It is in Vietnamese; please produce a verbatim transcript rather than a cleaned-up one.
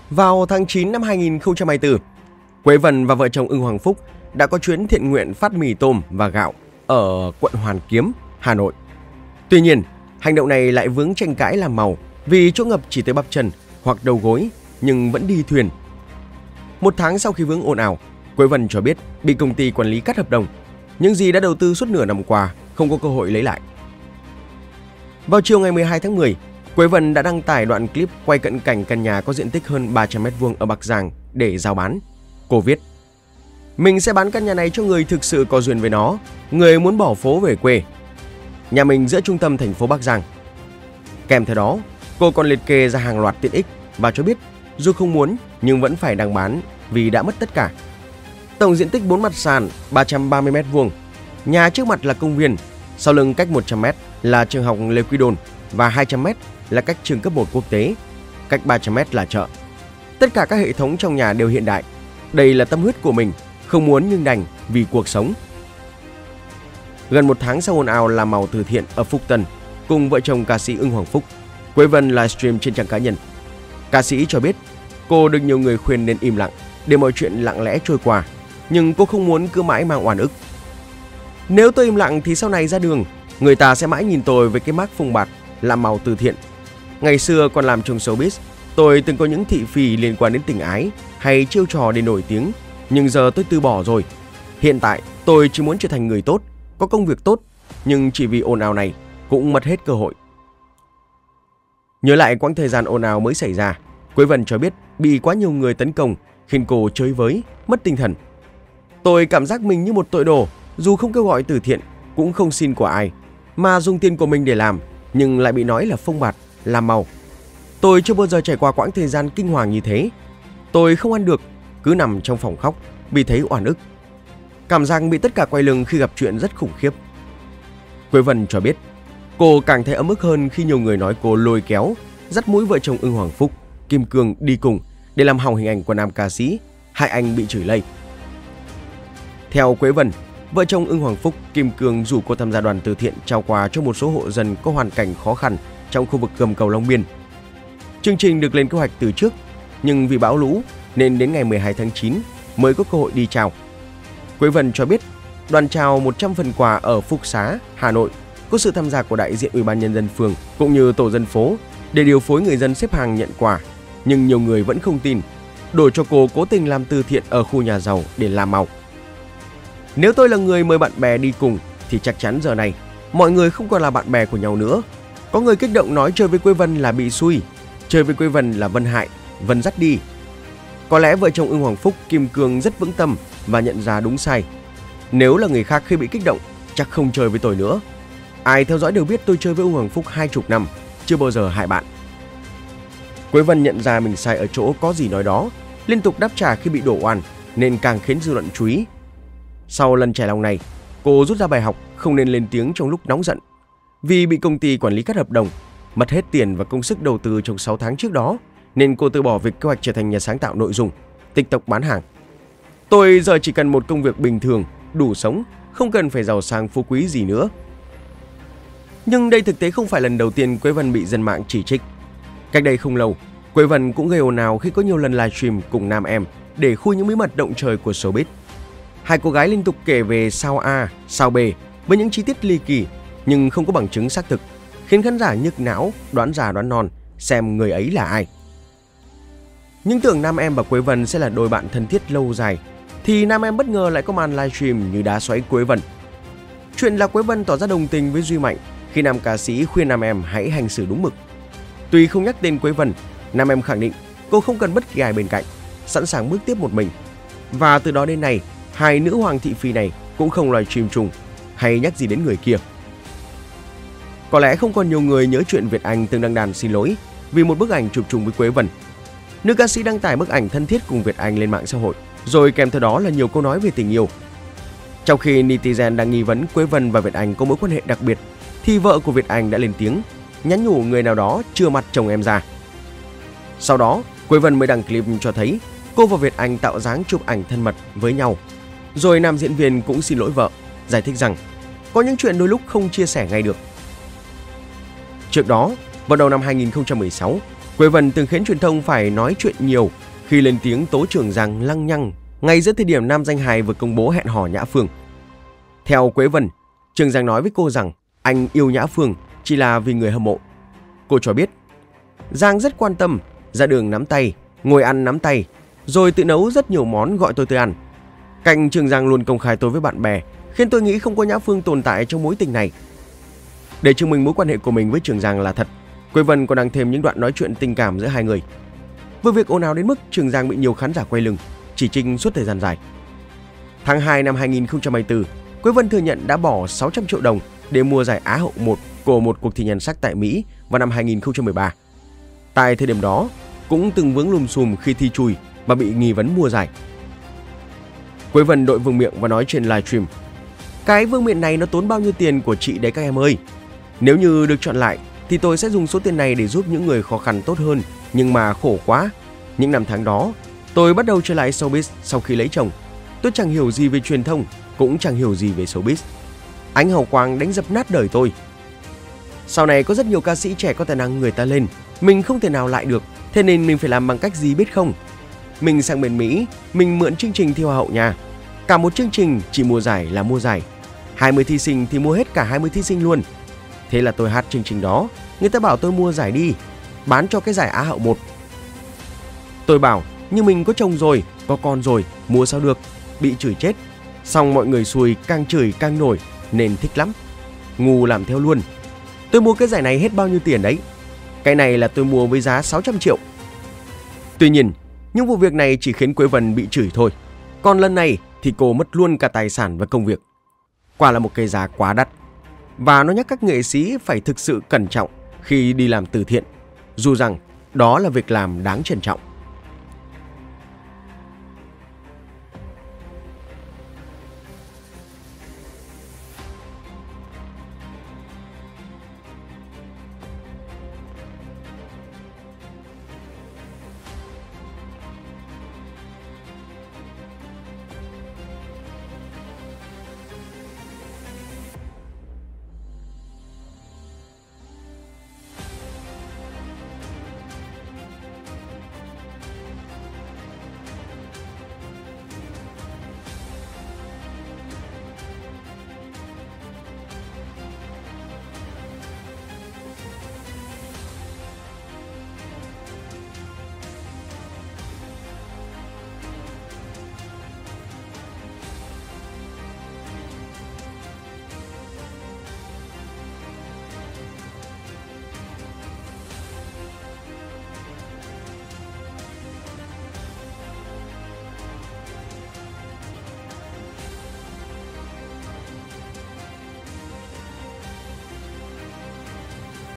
Vào tháng chín năm hai nghìn không trăm hai mươi tư, Quế Vân và vợ chồng Ưng Hoàng Phúc đã có chuyến thiện nguyện phát mì tôm và gạo ở quận Hoàn Kiếm, Hà Nội. Tuy nhiên, hành động này lại vướng tranh cãi làm màu vì chỗ ngập chỉ tới bắp chân hoặc đầu gối nhưng vẫn đi thuyền. Một tháng sau khi vướng ồn ào, Quế Vân cho biết bị công ty quản lý cắt hợp đồng. Những gì đã đầu tư suốt nửa năm qua không có cơ hội lấy lại. Vào chiều ngày mười hai tháng mười, Quế Vân đã đăng tải đoạn clip quay cận cảnh căn nhà có diện tích hơn ba trăm mét vuông ở Bắc Giang để rao bán. Cô viết: "Mình sẽ bán căn nhà này cho người thực sự có duyên với nó, người muốn bỏ phố về quê. Nhà mình giữa trung tâm thành phố Bắc Giang." Kèm theo đó, cô còn liệt kê ra hàng loạt tiện ích và cho biết dù không muốn nhưng vẫn phải đăng bán vì đã mất tất cả. Tổng diện tích bốn mặt sàn ba trăm ba mươi mét vuông. Nhà trước mặt là công viên, sau lưng cách một trăm mét là trường học Lê Quý Đôn và hai trăm mét là cách trường cấp một quốc tế, cách ba trăm mét là chợ. Tất cả các hệ thống trong nhà đều hiện đại. Đây là tâm huyết của mình, không muốn nhưng đành vì cuộc sống. Gần một tháng sau ồn ào làm màu từ thiện ở Phúc Tân cùng vợ chồng ca sĩ Ưng Hoàng Phúc, Quế Vân livestream trên trang cá nhân. Ca sĩ cho biết cô được nhiều người khuyên nên im lặng để mọi chuyện lặng lẽ trôi qua, nhưng cô không muốn cứ mãi mang oan ức. "Nếu tôi im lặng thì sau này ra đường, người ta sẽ mãi nhìn tôi với cái mác phông bạt làm màu từ thiện. Ngày xưa còn làm trong showbiz, tôi từng có những thị phi liên quan đến tình ái hay chiêu trò để nổi tiếng, nhưng giờ tôi từ bỏ rồi. Hiện tại tôi chỉ muốn trở thành người tốt, có công việc tốt, nhưng chỉ vì ồn ào này cũng mất hết cơ hội." Nhớ lại quãng thời gian ồn ào mới xảy ra, Quế Vân cho biết bị quá nhiều người tấn công khiến cô chới với, mất tinh thần. "Tôi cảm giác mình như một tội đồ, dù không kêu gọi từ thiện, cũng không xin của ai, mà dùng tiền của mình để làm, nhưng lại bị nói là phông bạt, làm màu. Tôi chưa bao giờ trải qua quãng thời gian kinh hoàng như thế. Tôi không ăn được, cứ nằm trong phòng khóc, vì thấy oan ức. Cảm giác bị tất cả quay lưng khi gặp chuyện rất khủng khiếp." Quế Vân cho biết cô càng thấy ấm ức hơn khi nhiều người nói cô lôi kéo, dắt mũi vợ chồng Ưng Hoàng Phúc, Kim Cương đi cùng để làm hỏng hình ảnh của nam ca sĩ, hại anh bị chửi lây. Theo Quế Vân, vợ chồng Ưng Hoàng Phúc, Kim Cương rủ cô tham gia đoàn từ thiện trao quà cho một số hộ dân có hoàn cảnh khó khăn trong khu vực gầm cầu Long Biên. Chương trình được lên kế hoạch từ trước, nhưng vì bão lũ nên đến ngày mười hai tháng chín mới có cơ hội đi trao. Quế Vân cho biết đoàn trao một trăm phần quà ở Phúc Xá, Hà Nội có sự tham gia của đại diện Ủy ban Nhân dân phường cũng như tổ dân phố để điều phối người dân xếp hàng nhận quà, nhưng nhiều người vẫn không tin, đổ cho cô cố tình làm từ thiện ở khu nhà giàu để làm màu. "Nếu tôi là người mời bạn bè đi cùng thì chắc chắn giờ này mọi người không còn là bạn bè của nhau nữa. Có người kích động nói chơi với Quế Vân là bị xui, chơi với Quế Vân là Vân hại, Vân dắt đi." Có lẽ vợ chồng Ưng Hoàng Phúc, Kim Cương rất vững tâm và nhận ra đúng sai. "Nếu là người khác khi bị kích động chắc không chơi với tôi nữa. Ai theo dõi đều biết tôi chơi với Ưng Hoàng Phúc hai chục năm, chưa bao giờ hại bạn." Quế Vân nhận ra mình sai ở chỗ có gì nói đó, liên tục đáp trả khi bị đổ oan nên càng khiến dư luận chú ý. Sau lần trải lòng này, cô rút ra bài học không nên lên tiếng trong lúc nóng giận. Vì bị công ty quản lý cắt hợp đồng, mất hết tiền và công sức đầu tư trong sáu tháng trước đó, nên cô từ bỏ việc kế hoạch trở thành nhà sáng tạo nội dung, TikTok bán hàng. "Tôi giờ chỉ cần một công việc bình thường, đủ sống, không cần phải giàu sang phú quý gì nữa." Nhưng đây thực tế không phải lần đầu tiên Quế Vân bị dân mạng chỉ trích. Cách đây không lâu, Quế Vân cũng gây ồn ào khi có nhiều lần livestream cùng nam em để khui những bí mật động trời của showbiz. Hai cô gái liên tục kể về sao A, sao B với những chi tiết ly kỳ nhưng không có bằng chứng xác thực, khiến khán giả nhức não, đoán già đoán non xem người ấy là ai. Nhưng tưởng nam em và Quế Vân sẽ là đôi bạn thân thiết lâu dài, thì nam em bất ngờ lại có màn livestream như đá xoáy Quế Vân. Chuyện là Quế Vân tỏ ra đồng tình với Duy Mạnh khi nam ca sĩ khuyên nam em hãy hành xử đúng mực. Tuy không nhắc tên Quế Vân, nam em khẳng định cô không cần bất kỳ ai bên cạnh, sẵn sàng bước tiếp một mình. Và từ đó đến nay, hai nữ hoàng thị phi này cũng không livestream chung hay nhắc gì đến người kia. Có lẽ không còn nhiều người nhớ chuyện Việt Anh từng đăng đàn xin lỗi vì một bức ảnh chụp chung với Quế Vân. Nữ ca sĩ đăng tải bức ảnh thân thiết cùng Việt Anh lên mạng xã hội, rồi kèm theo đó là nhiều câu nói về tình yêu. Trong khi netizen đang nghi vấn Quế Vân và Việt Anh có mối quan hệ đặc biệt, thì vợ của Việt Anh đã lên tiếng nhắn nhủ người nào đó chưa mặt chồng em ra. Sau đó, Quế Vân mới đăng clip cho thấy cô và Việt Anh tạo dáng chụp ảnh thân mật với nhau. Rồi nam diễn viên cũng xin lỗi vợ, giải thích rằng có những chuyện đôi lúc không chia sẻ ngay được. Trước đó, vào đầu năm hai nghìn không trăm mười sáu, Quế Vân từng khiến truyền thông phải nói chuyện nhiều khi lên tiếng tố Trường Giang lăng nhăng ngay giữa thời điểm nam danh hài vừa công bố hẹn hò Nhã Phương. Theo Quế Vân, Trường Giang nói với cô rằng anh yêu Nhã Phương chỉ là vì người hâm mộ. Cô cho biết Giang rất quan tâm, ra đường nắm tay, ngồi ăn nắm tay, rồi tự nấu rất nhiều món gọi tôi tới ăn. Cảnh Trường Giang luôn công khai tôi với bạn bè khiến tôi nghĩ không có Nhã Phương tồn tại trong mối tình này. Để chứng minh mối quan hệ của mình với Trường Giang là thật, Quế Vân còn đăng thêm những đoạn nói chuyện tình cảm giữa hai người. Vụ việc ồn ào đến mức Trường Giang bị nhiều khán giả quay lưng, chỉ trích suốt thời gian dài. Tháng hai năm hai nghìn không trăm hai mươi tư, Quế Vân thừa nhận đã bỏ sáu trăm triệu đồng để mua giải Á hậu một của một cuộc thi nhan sắc tại Mỹ vào năm hai nghìn không trăm mười ba. Tại thời điểm đó, cũng từng vướng lùm xùm khi thi chui và bị nghi vấn mua giải. Quế Vân đội vương miện và nói trên livestream: "Cái vương miện này nó tốn bao nhiêu tiền của chị đấy các em ơi. Nếu như được chọn lại thì tôi sẽ dùng số tiền này để giúp những người khó khăn tốt hơn, nhưng mà khổ quá. Những năm tháng đó, tôi bắt đầu trở lại showbiz sau khi lấy chồng. Tôi chẳng hiểu gì về truyền thông, cũng chẳng hiểu gì về showbiz. Ánh hào quang đánh dập nát đời tôi. Sau này có rất nhiều ca sĩ trẻ có tài năng người ta lên, mình không thể nào lại được, thế nên mình phải làm bằng cách gì biết không? Mình sang bên Mỹ, mình mượn chương trình thi Hoa hậu nhà. Cả một chương trình chỉ mua giải là mua giải. hai mươi thí sinh thì mua hết cả hai mươi thí sinh luôn. Thế là tôi hát chương trình đó, người ta bảo tôi mua giải đi, bán cho cái giải Á hậu một. Tôi bảo, nhưng mình có chồng rồi, có con rồi, mua sao được, bị chửi chết. Xong mọi người xui càng chửi càng nổi, nên thích lắm. Ngu làm theo luôn. Tôi mua cái giải này hết bao nhiêu tiền đấy? Cái này là tôi mua với giá sáu trăm triệu. Tuy nhiên, những vụ việc này chỉ khiến Quế Vân bị chửi thôi. Còn lần này thì cô mất luôn cả tài sản và công việc. Quả là một cái giá quá đắt. Và nó nhắc các nghệ sĩ phải thực sự cẩn trọng khi đi làm từ thiện, dù rằng đó là việc làm đáng trân trọng.